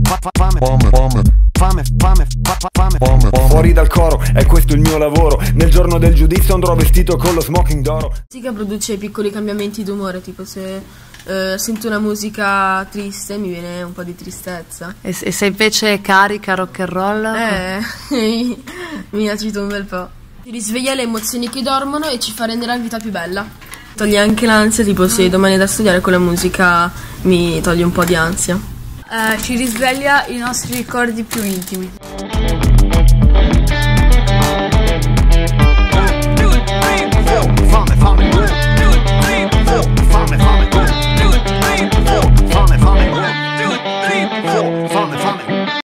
Fuori dal coro, è questo il mio lavoro. Nel giorno del giudizio andrò vestito con lo smoking d'oro. La musica produce piccoli cambiamenti d'umore, tipo se sento una musica triste mi viene un po' di tristezza. E se invece è carica, rock and roll? Mi agito un bel po'. Ti risveglia le emozioni che dormono e ci fa rendere la vita più bella. Toglie anche l'ansia, tipo se domani è da studiare con la musica mi toglie un po' di ansia. Ci risveglia i nostri ricordi più intimi.